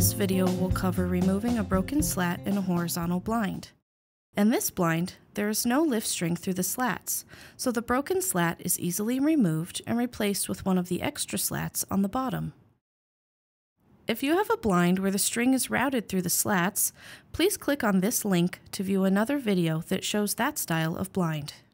This video will cover removing a broken slat in a horizontal blind. In this blind, there is no lift string through the slats, so the broken slat is easily removed and replaced with one of the extra slats on the bottom. If you have a blind where the string is routed through the slats, please click on this link to view another video that shows that style of blind.